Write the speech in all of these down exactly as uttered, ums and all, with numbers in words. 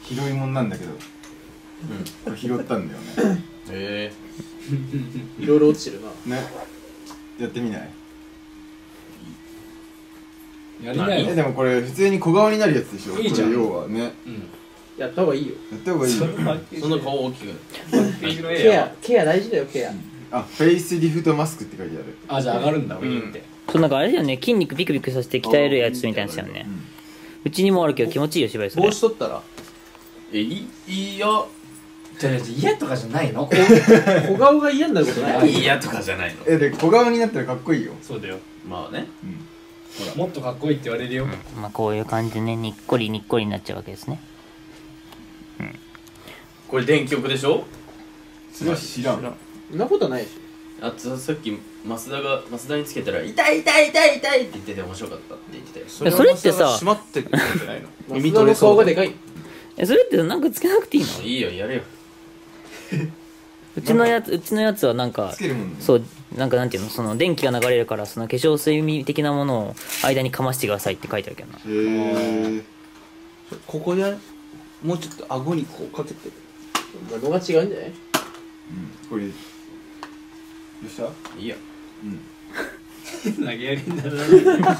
拾いもんなんだけど、うん、これ拾ったんだよね。 へえいろいろ落ちてるな。ね、 やってみない？ やりないよ。 でもこれ普通に小顔になるやつでしょ。いいじゃん。要はね。 うん。やった方がいいよ。 やった方がいいよ。 そんな顔大きく。 ケア、ケア大事だよ、ケア。 あ、フェイスリフトマスクって書いてある。 あ、じゃあ上がるんだ、ウィーンって。 そう、なんかあれだよね、筋肉ビクビクさせて鍛えるやつみたいなやつだよね。うちにもあるけど気持ちいいよ、芝居それ。 帽子取ったらえ、いい、いいよ。 じゃあ嫌とかじゃないの？ 小顔が嫌になることない。 嫌とかじゃないの。 え、で、小顔になったらかっこいいよ。 そうだよ。 まあね。 ほら、もっとかっこいいって言われるよ。 まあこういう感じでね、にっこりにっこりになっちゃうわけですね。 うん。これ電極でしょ？ それは知らん。 そんなことないでしょ。 あとさっき増田が増田につけたら痛い痛い痛い痛いって言ってて面白かったって言ってたよ。 それそれってさ、 閉まってくるんじゃないの？ 耳の顔がでかい。 え、それってなんかつけなくていいの？ いいよ、やれよ。 うちのやつうちのやつはなんかつけるもんね。 そう、なんかなんていうの、その電気が流れるからその化粧水的なものを間にかましてくださいって書いてあるけどな。 へえ。 ここでもうちょっと顎にこうかけてる。物が違うんじゃない？うん、 これどうした？ いいや。 うん。 投げやりにならない。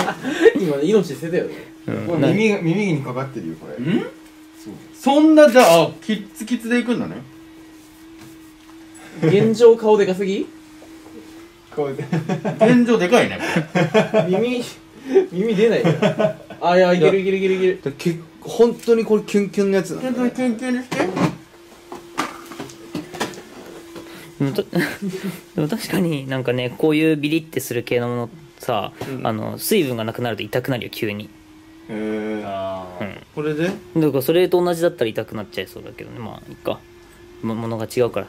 今命捨てたよね。 これ耳が耳にかかってるよこれ。うん？そう。 そんなじゃあキッツキツでいくんだね。 現状顔でかすぎ？ 顔で。 現状でかいね。 耳耳出ないよ。あ、いや、いけるいけるいけるいける。け本当にこれキュンキュンのやつなんだ。 本当にキュンキュンにして。 でもとでも確かになんかね、こういうビリってする系のものさ、うん、あの水分がなくなると痛くなるよ急に。へえ。 ああ、うん、 これでだからそれと同じだったら痛くなっちゃいそうだけどね。まあいいか、ものが違うから。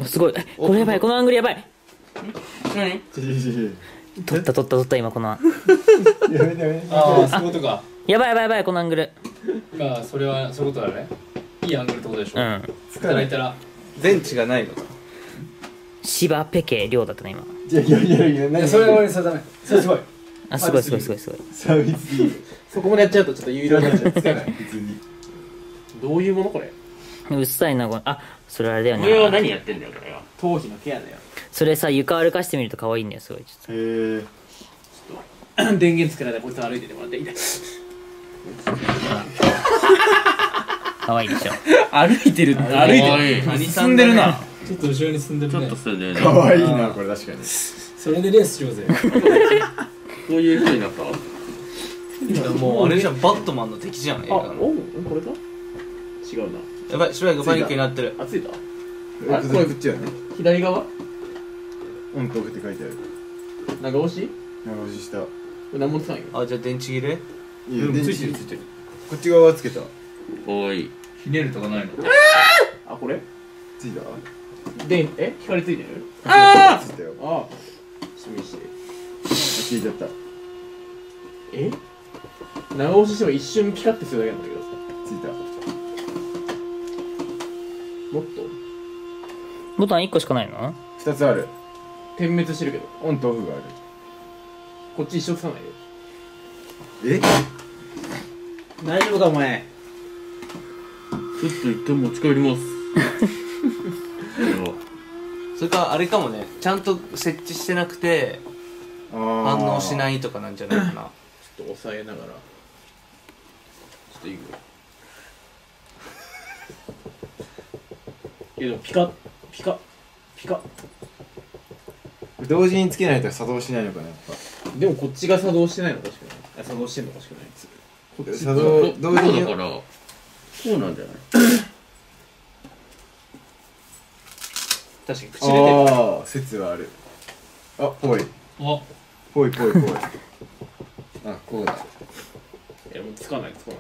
すごい、これやばい、このアングルやばい。 何？ 取った取った取った今この。 やめてやめて。 ああ、そういうことか。 やばいやばいやばい、このアングル。 まあそれはそういうことだね。いいアングルってことでしょ。うん。 使いたら電池がないのか。 芝ペケ量だったね今。 いやいやいやいや、何それはそれダメ。それすごい。 あ、すごいすごいすごいすごい。 サービスいい。 そこまでやっちゃうとちょっと有料になっちゃう。 つかない普通に。 どういうものこれ？ うっさいなこれ。あ、それあれだよね。 これは何やってんだよこれは。 頭皮のケアだよ。 それさ、床歩かしてみると可愛いんだよすごい。ちょっと。 へえ。 ちょっと電源つけられたこいつ歩いててもらっていいです。 可愛いでしょ。 歩いてる歩いてる。進んでるな。 ちょっと後ろに進んでるね。 ちょっとそれでね。 可愛いなこれ確かに。 それでレースしようぜ。 こういう風になった？もうあれじゃん、バットマンの敵じゃん。 あ、お、これか？違うな。 やばい、白いがパニックになってる。 あ、ついた？ あ、これこっちやね。 左側？ オンとオフって書いてある。 長押し？ 長押しした。これ何もつかないよ。 あ、じゃあ電池切れ？ いや、電池ついてるついてる。こっち側はつけた。 おい。 ひねるとかないの？ あ、これ？ ついた？ で、え、光ついてる？ ああ、ついたよ。 ああ、しみして。 消えちゃった。 え？長押ししても一瞬ピカってするだけなんだけどさ。 ついた。 もっと？ ボタンいっこしかないの？ ふたつある。 点滅してるけど。 オンとオフがある。 こっち一生つかないよ。 え？ 大丈夫かお前？ ちょっと一旦持ち帰ります。それかあれかもね、ちゃんと設置してなくて反応しないとかなんじゃないかな。ちょっと押さえながら。ちょっといいよ。いやでもピカピカピカ。 同時につけないと作動しないのかなやっぱ。 でもこっちが作動してないのかしくない。あ、作動してんのかしくない。 こっち作動同時にだからそうなんじゃない？ 確かに口出てる。 ああ、説はある。あ、ぽい。 あ、 ぽいぽいぽい。あ、こうだ。 いやもうつかないつかない。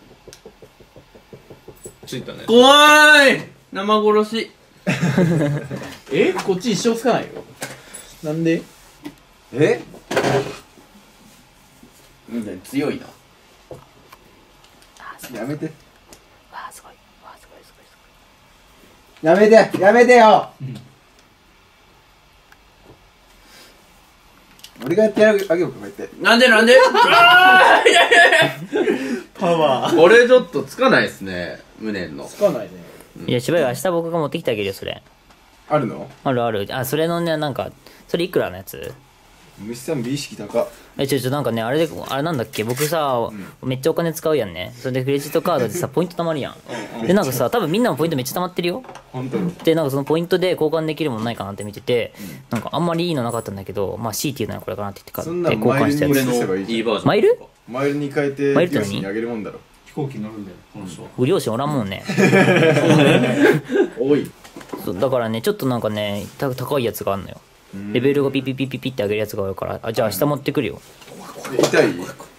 ついたね。怖い。生殺し。 え、こっち一生つかないよ。なんで？ え？ うん、強いな。 やめて。 わあすごい。わあすごいすごいすごい。やめてやめてよ。 俺がやってあげようか、こうやってなんでなんでパワー。 俺ちょっとつかないっすね、無念の。 つかないね。 いやしばらく明日僕が持ってきてあげるよそれ。 あるの？ あるある。あそれのねなんかそれいくらのやつ？ 虫さん美意識高っ。 えちょちょなんかねあれであれなんだっけ僕さ、めっちゃお金使うやんね。それでクレジットカードでさポイント貯まるやん。でなんかさ多分みんなもポイントめっちゃ貯まってるよ。 本当に。 でなんかそのポイントで交換できるものないかなって見てて、なんかあんまりいいのなかったんだけど、まあ C っていうのはこれかなって言って買そんってなんマイル交換したやつ。 にせばいいじゃん。 いいバージョン。 マイル？ マイルに変えてマイルって何両親にあげるもんだろ。 飛行機乗るんだよ、この人は。 ご両親おらんもんね。 多い。 そうだからねちょっとなんかねた高いやつがあるのよ。レベルがピピピピピって上げるやつがあるから、あじゃあ明日持ってくるよ。 痛い？ う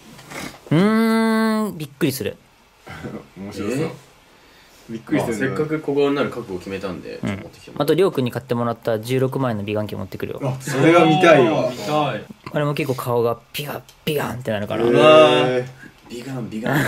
ーんびっくりする。 面白そう。びっくりしてる。 せっかく小顔になる覚悟を決めたんで、 うん持ってきてもらあとりょうくんに買ってもらったじゅうろくまいの美顔器持ってくるよ。 あ、それは見たいわ。 見たい。 あれも結構顔がピガピガンってなるから、 うわー。 ビガンビガン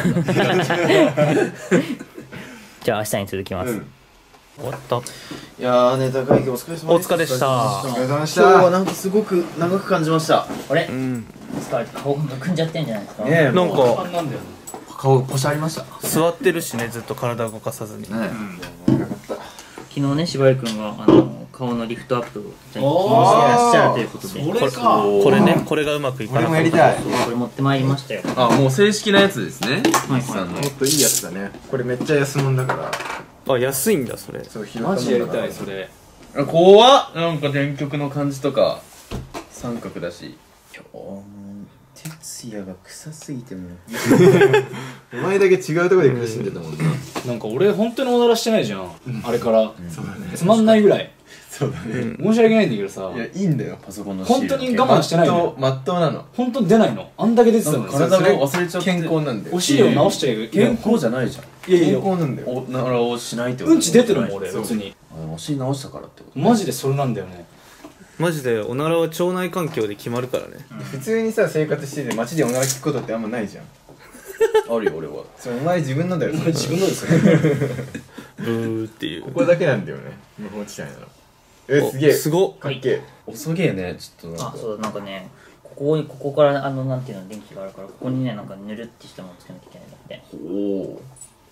じゃあ明日に続きます、 うん。 終わった。 いやーネタ会議お疲れ様お疲れでした。 お疲れ様でし今日はた。 なんかすごく長く感じました。 あれ疲れて顔むくんじゃってんじゃないですか。 ねえ、 なんもうかなんだよね。 顔ポシありました。 座ってるしねずっと体動かさずに。 ね長かった。 昨日ねしばらくんがあの顔のリフトアップをしてらっしゃるということで、 それか。 これねこれがうまくいかな俺もかった。 やりたい。 これ持ってまいりましたよ。 あ、もう正式なやつですね。 はいさんのもっといいやつだね。これめっちゃ安物だから。 あ安いんだそれ。 そう、拾ったもんマだからジやりたい、それ。 あ、怖っ。なんか電極の感じとか三角だし。今日も哲也が臭すぎてもお前だけ違うところで苦しんでたもんな。 なんか俺、本当におならしてないじゃん。あれから。 そうだね。 つまんないぐらい。 そうだね。 申し訳ないんだけどさい。や、いいんだよ。 パソコンのシール本当に我慢してないの。 まっとうなの。 本当に出ないの。あんだけ出てたのに。 体が忘れちゃって健康なんだよ。 お尻を直しちゃう。 健康じゃないじゃん。 健いやいや、 康なんだよ。 おならをしないってことうんち出てるもん俺、 そう別に。 あ、お尻直したからってこと。 マジでそれなんだよね。 マジでおならは腸内環境で決まるからね。 普通にさ、生活してて街でおなら聞くことってあんまないじゃん。 あるよ俺は。 それお前自分のだよ。それ自分のですよね。 ブーっていうこ。こだけなんだよね。無法地帯なの。え、すげえ。 すごっ。 かっけえ。 遅げえね、ちょっとなんか。 あそうだなんかねここにここからあのなんていうの電気があるからここにねなんかぬるってしたものつけなきゃいけないんだって。 おお。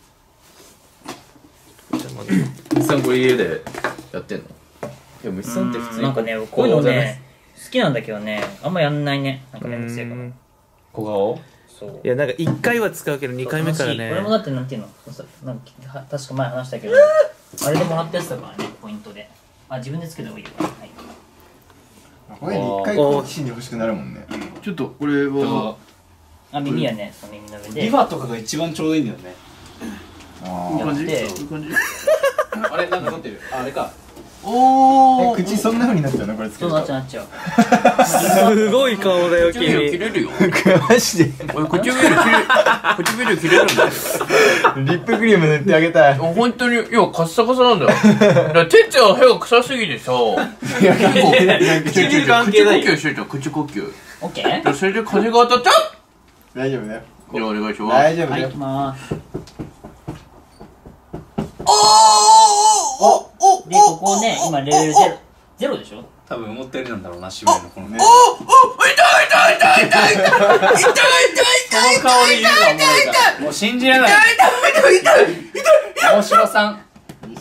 虫さんこれ家でやってんの？いや虫さんって普通になんかねこういうのね好きなんだけどねあんまやんないねなんかめんどくせえから。 小顔そういやなんかいっかいは使うけどにかいめからねこれもだってなんていうのさなんかは確か前話したけどあれでもらったやつだからねポイントであ自分でつけた方がいいよはいこれ一回好奇心に欲しくなるもんね。 ちょっとこれはあ耳はねその耳の上でリファとかが一番ちょうどいいんだよね。 あやってあれ、なんか撮ってる。あ、あれか。 おえ、口そんな風になっちゃうのこれつけそうると。 なっちゃうなっちゃうすごい顔だよ君。 切れるよ。 マジで。 俺唇切れ唇切れるんだよ。 リップクリーム塗ってあげたい。 本当にいやカッサカサなんだよ。だからてっちゃんは部屋臭すぎてさ。 いや、結構。 唇関係ない。口呼吸してるじゃん口呼吸。 オッケーでそれで風が当たっちゃ大丈夫だよ。 う。じゃあお願いします。 大丈夫だよはい行き。まーすおおおおでここね今レベルゼロゼロでしょ多分思ったよりなんだろうな、渋谷のこのね。 ね痛い痛い痛い痛い痛い痛い痛い痛い痛いこの顔で言うのはおもろいから。もう信じられない。 痛い痛い痛い。 大城さん。 う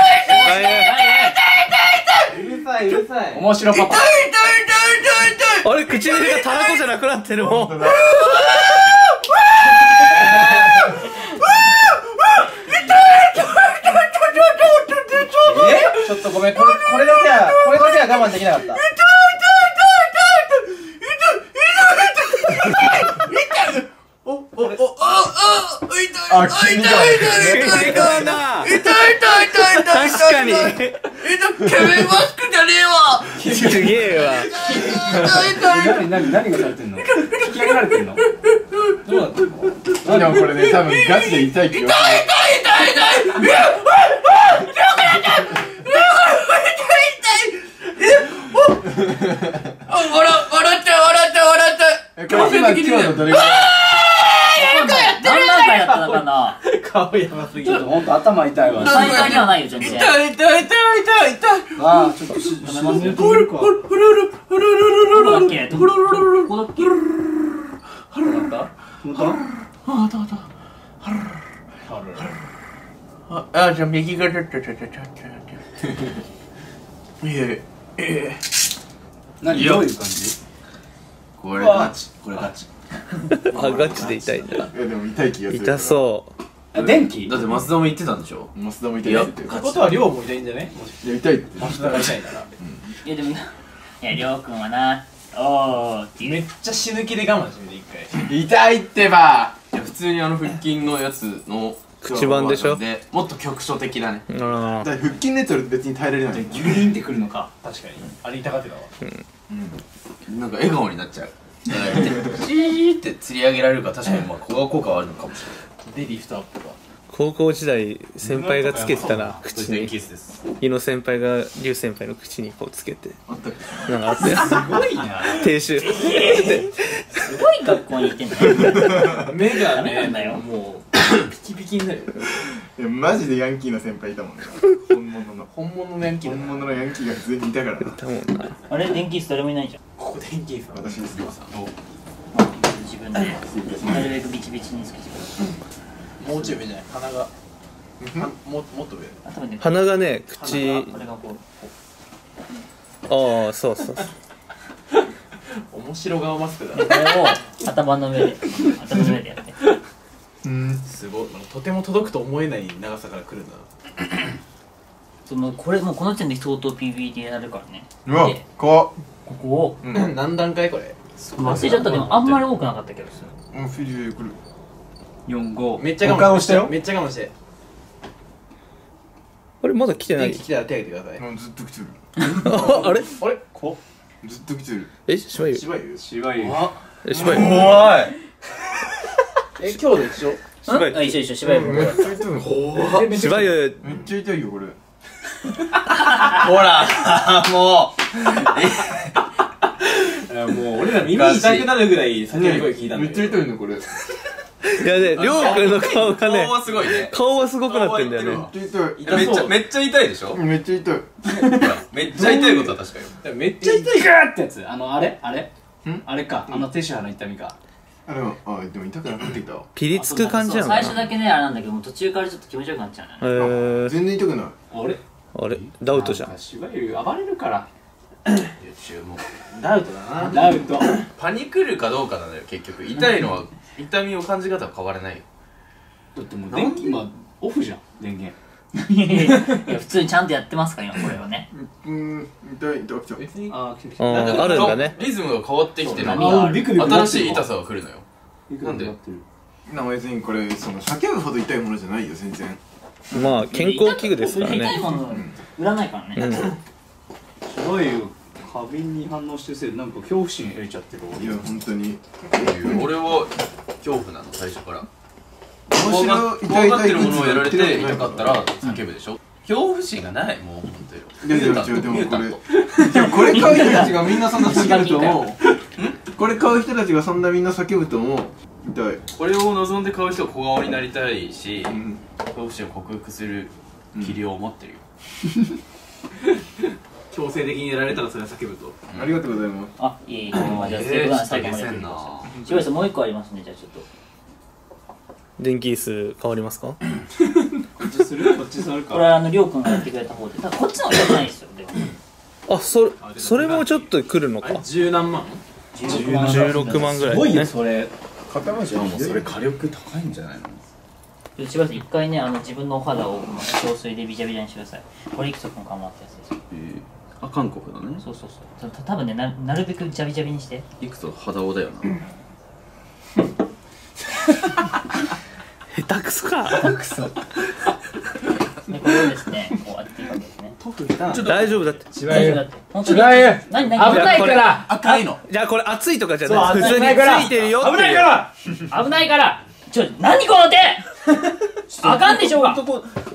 るさいうるさい。 面白パパ。 あれ唇がたらこじゃなくなってるもん。 えちょっとごめん、これ、これだけは、これだけは我慢できなかった。 あ、急に痛いかな。 痛い痛い痛い痛い。 確かに。 痛い。ケメンマスクじゃねえわ。 すげえわ。 痛い痛い。 何、何、何がされてんの引き上げられてんのどうなってんのでもこれね、多分ガチで痛いって言われてる。 痛い痛い痛い。いや、あ、あ、痛い痛い。あ、笑、笑っちゃう笑っちゃう笑っちゃう。 え、これ今今日のどれぐらい？ 何段階やったのかな顔やばすぎる。 ちょっとほんと頭痛いわ。 最下にはないよ全然。 痛い痛い痛い痛い痛い。 ああ、ちょっとし、 やめますよ。 どういうか。 どこだっけ？どこどこだっけ？ 止まった止まっあ、どうぞ。あ、あ、じゃあ右がちょっとちょっとちょっと。いえ、ええ。 た何どういう感じこれガチ。 これガチ。 あ、ガチで痛いんだ。 いやでも痛い気がする。 痛そう。 あ、電気だって増田も言ってたんでしょ。 増田も痛いって言ってる。 ってことは量も痛いんじゃね？ いや痛いって。 増田が痛いなら。 いやでもいやりょうくんはな、おーっていう。 めっちゃ死ぬ気で我慢してみて一回。 痛いってば。 いや普通にあの腹筋のやつの口版でしょ。 でもっと局所的だね。 あだから腹筋のやつは別に耐えられない。 ギュリンってくるのか。 確かに。あれ痛がってたわ。 なんか笑顔になっちゃう。シーって釣り上げられるから確かにまあ小顔効果はあるのかもしれない。 でリフトアップが。 高校時代先輩がつけてたな口に。 電気椅子です。 伊野先輩が龍先輩の口にこうつけてあったっけ。 なんかあってすごいな。 停止。 すごい学校に行ってんだよ。 目がダメなねんだよもうピキピキになるよ。 いやマジでヤンキーの先輩いたもんね。本物の。 本物のヤンキーだ本な。 物のヤンキーが普通にいたからな。 だもんな。 あれ電気椅子誰もいないじゃん。 ここ電気さん。 私ですよ。 自分でなるべくビチビチにつけてください。 もうちょい上じゃない。鼻が。はももっと上。 あ多分ね鼻がね口これがこああそうそう。 面白顔マスクだうでこれを頭の上で頭の上でやってうん。 すごい。とても届くと思えない長さから来るな。 そのこれもうこの時点で相当 ピービー でやるからね。 うわで怖っ。 ここをうん。 何段階これ？ 忘れちゃった。でもあんまり多くなかったけどさ。 もうフィリュー来る。 四五。 めっちゃ我慢してよ。めっちゃ我慢して。 あれまだ来てない電気。来たら手挙げてください。 もうずっと来てる。 ああれあれ？こずっと来てる。 えしばゆ芝居芝居。 えしばゆおい。 え今日で一緒？ しばゆあ一緒一緒芝居もめっちゃ痛い。怖っ。 しばゆめっちゃ痛いよこれ。 ほらももう俺ら耳痛くなるぐらい叫び声聞いたんだめっちゃ痛いのこれ。 いやねりょうくんの顔うがね顔はすごいね。 顔はすごくなってんだよね。 めっちゃ痛い。 めっ痛そう。 ちゃめっちゃ痛いでしょ。 めっちゃ痛い。 めっちゃ痛いことは確かよ。 めっちゃ痛い。 ガーってやつ。あの、あれあれんあれか。あの、テシュハの痛みか。 あでもあでも痛くなってきたわ。 ピリつく感じなのか最初な。 だけねあれなんだけどもう途中からちょっと気持ちよくなっちゃうえのよね。 ー、 全然痛くない。 あれあれダウトじゃん。 芝居暴れるから。 注目。 ダウトだな。 ダウト。 パニクるかどうかなのよ結局。痛いのは痛みを感じ方は変わらないよ。 だってもう電気、今、オフじゃん、電源。 いやいやいや普通にちゃんとやってますから今これはね。 うん痛い痛くて。 別に。 あー、来てきた。 あなんかーあるんだね。 リズムが変わってきてる波があるビクビクなってる新しい痛さが来るのよ。 ビクビクなってる。 な別にこれその叫ぶほど痛いものじゃないよ全然。 まあ健康器具ですから痛いね。 もの売らないからね。 うん。 芝居過敏に反応してるせいで、なんか恐怖心得ちゃってる。 いや本当に。 俺は恐怖なの最初から。 面怖が白い痛い痛い怖がってるものをやられて痛い痛かったら叫ぶでしょ。恐怖心がないもう本当よ。 いやでもミュータント違うでもこれミュータント。 でもこれ買う人たちがみんなそんな叫ぶと思う。これ買う人たちがそんなみんな叫ぶと思う。痛い。 これを望んで買う人は小顔になりたいし、 うん。 恐怖心を克服する器量を持ってるよ。 強制的にやられたらそれは叫ぶと。 ありがとうございます。 あいえいえ。まあじゃあえセーブダウンー、 最後まで下げせんやってくださ。 ないしばらくもう一個ありますねじゃあちょっと。 電気椅子変わりますか。 こっちするこっちするか。 これはあのりょうくんがやってくれた方で。ただこっちの方が良くないですよでも。 あそそれもちょっと来るのあれか。 十何万？ じゅうろくまんじゅうろくまんぐらいすごいよ、 ね。 それ。 肩まじもうそれ火力高いんじゃないの。 しばらく一回ねあの自分のお肌を香水でビチャビチャにしてください。これいくつかもってやつですよ。 あ、韓国だね。 そうそうそう。た多分ねななるべくジャビジャビにして。 いくと肌男だよな。 下手くそか。 でこれをですねこうやっていくわけですね。 大丈夫だって。 大丈夫だって。本当に。 違うよ何何危ないから赤いの。 じゃあこれ熱いとかじゃそうない。普通につ危ないからいてるよっていう。 危ないから危ないからちょ何この手あかんでしょうが。 あー、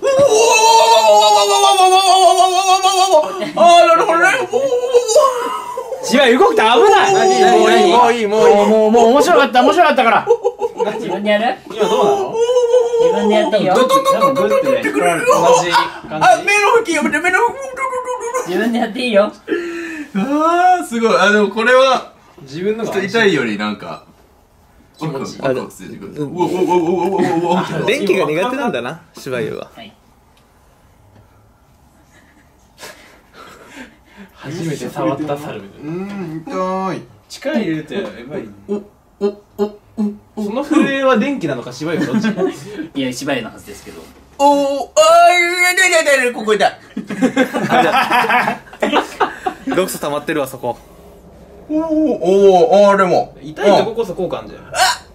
なるほどね。 芝居動くと危ないもういいもういいもういい。 もうもうもう面白かった面白かったから自分でやる？ 今どうなの？ 分でやっていいよ。 多分グッてね、引っ張られて同じ感あ、目の吹きやめて、目の吹き。 自分でやっていいよ。 あー、すごい。あ、でもこれは、 じ。自分のちょがっと痛いよりなんか、気持ちいい。 あでうおおおおおおお。 電気が苦手なんだな芝優は。 はい。 初めて触った猿みたいうーん、痛い。 力入れるとやばい。 お、お、お、お、 な。その震えは電気なのか芝居はどっち？ いや、芝居のはずですけど。 おー、あー、痛い痛い痛い痛い、ここ痛い。 毒素溜まってるわそこ。 おー、おー、あー、でも。 痛いとここそ効果あんじゃん。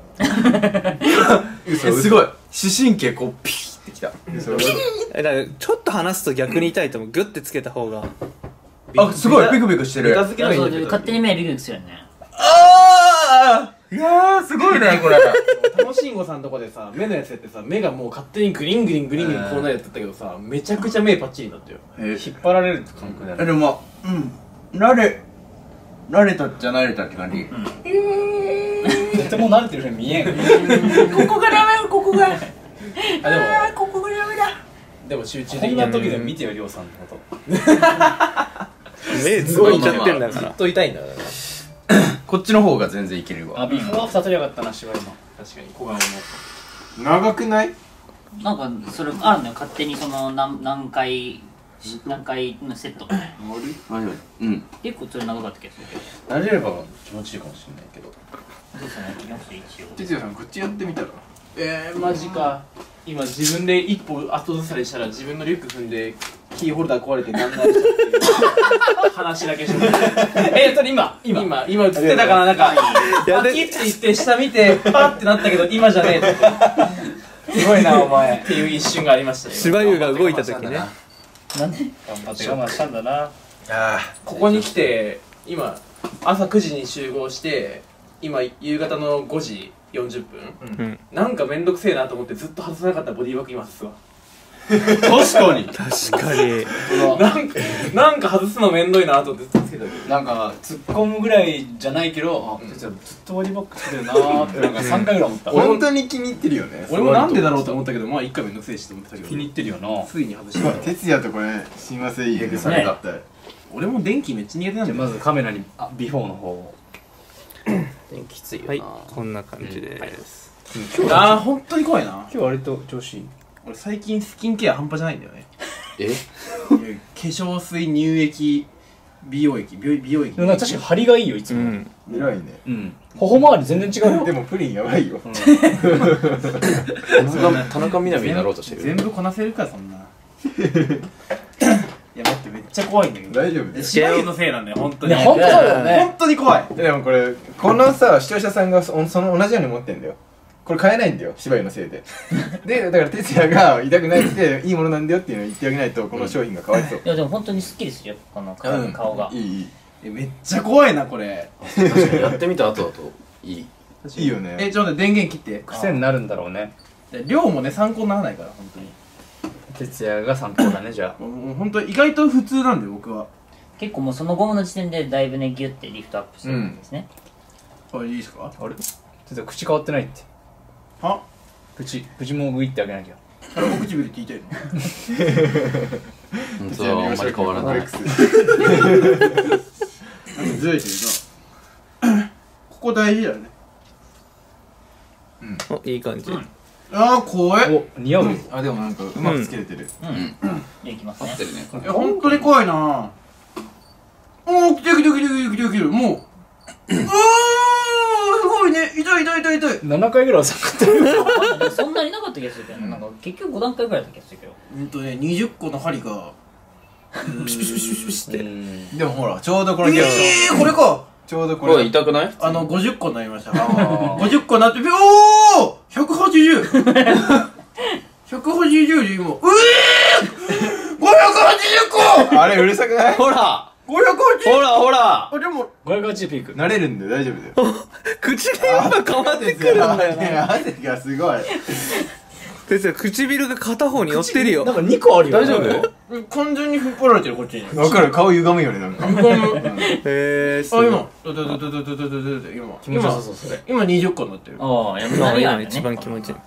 え、すごい。視神経こう、ピーってきた。 えだからちょっと離すと逆に痛いと思う。グッてつけた方が。 あ、すごい、ピクピクしてる。 片付けないいんそうだけど。 勝手に目ビクビクするよね。 あー、いやー、すごいね、これ。 楽しんごさんとこでさ、目のやつやってさ、目がもう勝手にグリングリングリングリンこうなるやつだったけどさ、めちゃくちゃ目パッチリになったよ。 え、 引っ張られる感覚だね。 でも、うん、慣れ、慣れたっちゃ慣れたって感じ。 とても慣れてるように見えん。 ここがダメよ、ここが。 あ、でも、 ここがダメだ。 でも集中こ的にんな時で見てよ、りょうさんのこと。 目つぶっちゃってんだかずっら。 と痛いんだから。 こっちの方が全然いけるわ。 あ、ビフォーさせりゃよかったな、芝居の。 確かに小顔も。 長くない？ なんか、それあるのよ。勝手にその何、何回、何回のセットがね。 はいはい。うん。 結構それ長かった気がするけど。 慣れれば気持ちいいかもしれないけど。 そうですね、やってきますよ、一応。 哲也さん、こっちやってみたら。 えー、マジか。今自分で一歩後ずさりしたら自分のリュック踏んでキーホルダー壊れてガンガンしたっていう話だけしとえ、それ今今今今映ってたからなんかパキって言って下見てパッてなったけど今じゃねえってすごいな、お前。 っていう一瞬がありましたよ。 芝優が動いた時ね。 なんで頑張って我慢したんだな。 ああ。 ここに来て今朝くじに集合して今夕方のごじよんじゅっぷん、 うん。 なんかめんどくせえなと思ってずっと外さなかったボディーバッグ今外すわ。 確かに。 確かに。 なんかなんか外すのめんどいなと思ってずっとつけたけどなんか、突っ込むぐらいじゃないけど、あ、実はずっとボディバッグつけてるなーってなんかさんかいぐらい思った。 本当に気に入ってるよね。 俺もなんでだろうと思ったけどまあ一回めんどくせえしと思ってたけど気に入ってるよな。 ついに外した哲也とこれ、親和性いいね。それだったら。 俺も電気めっちゃ苦手なんだよじゃあまずカメラにあビフォーの方を。 きついよはい、こんな感じです。 あー本当に怖いな。 今日割と調子いい。 俺最近スキンケア半端じゃないんだよね。 え？ 化粧水、乳液、美容液、美容美容液でもなんか確かに張りがいいよ、いつも。 うん。 偉いね。 うん。頬周り全然違うよ。 でもプリンやばいよ。 田中みな実になろうとしてる。 全部こなせるかそんな。いや待ってめっちゃ怖いんだけど。 大丈夫です。 芝居のせいなんだよ本当に。 ね、ほんとそうだよね。 本当に怖い。 でもこれ、このさ、視聴者さんがそその同じように持ってんだよ。これ買えないんだよ、芝居のせいで。で、だから哲也が痛くないっていいものなんだよっていうのを言ってあげないと、この商品がかわいそう。 いや、でも本当にスッキリするよ、この顔,、 うん顔が。 いい、いい。 えめっちゃ怖いなこれ。 確かにやってみた後だといい。 いいよね。 えちょっと待って電源切って。 癖になるんだろうね。 で量もね参考にならないから本当に。 哲也が参考だね、じゃあ。 もう本当意外と普通なんだよ僕は。 結構もうそのゴムの時点でだいぶね、ギュッてリフトアップするんですね。 これいいですか？ あれ哲也口変わってないって。 は？ 口、口もグイってあげなきゃ。 あれお唇って言いたいの？ 本当はあんまり変わらない。 なんかずれてるな。ここ大事だよね。 お、いい感じ。 ああ怖い。 お、似合うよ。 あ、でもなんかうまくつけれてる。 うん。で、いきますね合っ。てるね。これいや本当に怖いな。おお来てる来てる来てる来てる来てるもう。ああすごいね。痛い痛い痛い痛い。 ななかいぐらいは下がってる。 そんなになかった気がするけどね、なんか結局ご段階ぐらいだった気がするけど。 うんとねにじゅっこの針がピシピシピシピシピシって。 うんでもほら、ちょうどこれ、 ええこれか。 ちょうどここれれ。 痛くない？ あのごじゅっこになりました。 ーごじゅっこになっておおひゃくはちじゅう。ひゃくはちじゅうで今。うえーごひゃくはちじゅっこ。 あれうるさくない？ ほらごひゃくはちじゅう。 ほらほらあでもごひゃくはちじゅうピーク。 慣れるんで大丈夫だよ。 口がやっぱ変わってくるんだよな。 な。汗がすごい。 哲也、唇が片方に寄ってるよなん。かにこあるよ。 大丈夫？ 完全に引っ張られてるこっちに。 わかる、顔歪むよね、なんか。 へー、すあ、 ごい。 今、ドドドドドドドドドド今、 気持ちよさそう、それ。 今にじゅっこになってる。 ああ、やめ今ないや今一番気持ちいい。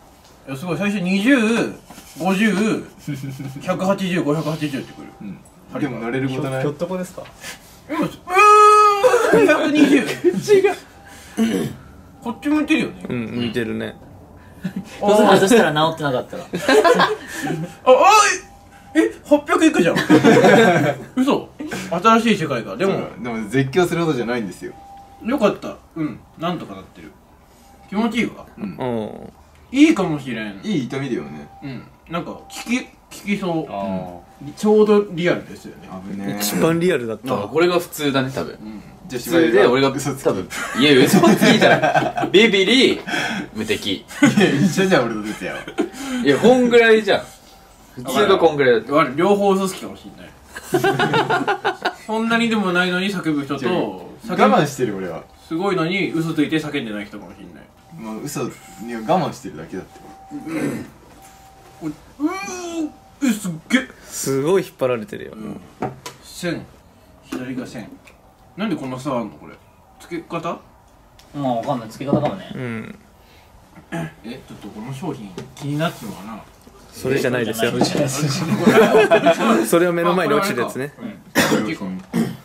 いやすごい最初にじゅう、ごじゅう、ひゃくはちじゅう、ごひゃくはちじゅうってくる。 うんでも乗れることないひょっとこですか？ うーんひゃくにじゅう。違う。こっち向いてるよね。 うん向いてるね。 そう外したら治ってなかったらあ、あいえ、はっぴゃくいくじゃん。嘘。新しい世界か。ででももでも絶叫するほどじゃないんですよ。 よかった。うん、なんとかなってる。気持ちいいわ。 うんうんいいかもしれん。 いい痛みだよね。 うん、なんか効き効きそう。 あちょうどリアルですよね。 危ねえ。 一番リアルだったわ。 これが普通だね多分じゃあ普通で俺が嘘つき多分いや嘘つきじゃないビビリ無敵いや一緒じゃん俺と哲也は。 いやこんぐらいじゃん普通がこんぐらいだって我々両方嘘つきかもしれない。そんなにでもないのに叫ぶ人と我慢してる俺は。 すごいのに嘘ついて叫んでない人かもしれない。 もう嘘には我慢してるだけだって。 うーんえすっげえすごい引っ張られてるよ。 線左が線なんでこんな差あんのこれ付け方まあわかんない付け方かもねうん。 えちょっとこの商品気になってるのかなそれじゃないですよ。 それじゃないそれを目の前に落ちるやつね。 結構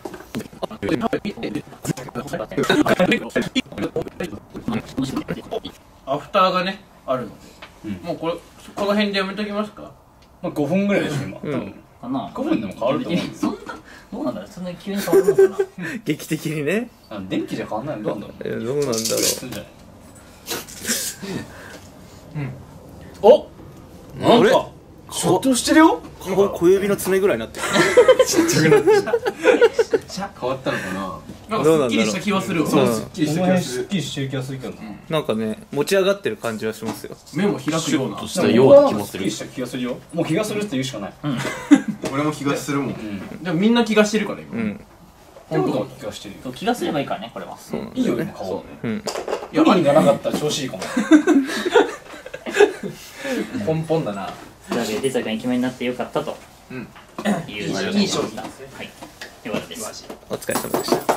アフターがねあるので、もうこれこの辺でやめときますか。 まあごふんぐらいでしょ今。多分かなごふんでも変わると思う。 そんなどうなんだろうそんなに急に変わるのかな劇的にね。 あ電気じゃ変わんないのどうなんだろう。 えどうなんだろすんじゃない？ おなんかショットしてるよ。 う。こ小指の爪ぐらいになってる。 変わったのかな。 なんかすっきりした気はするわ。 そうすっきりした気がする。 きりしてる気がするけどな。 なんかね持ち上がってる感じはしますよ。 目も開くような。 したような気もするきりした気がするよ。もう気がするって言うしかない。 俺も気がするもん。 でもみんな気がしてるから今。 うん。 ってことは気がしてるよ。 そう気がすればいいからねこれはそうなんだいいよよね。 今顔ね。 うん。 いやプリンがなかったら調子いいかも。 根本だな。 というわけで哲也君イケメンになってよかったとうんいういい商品なんですね。 はいよかったですお疲れ様でした。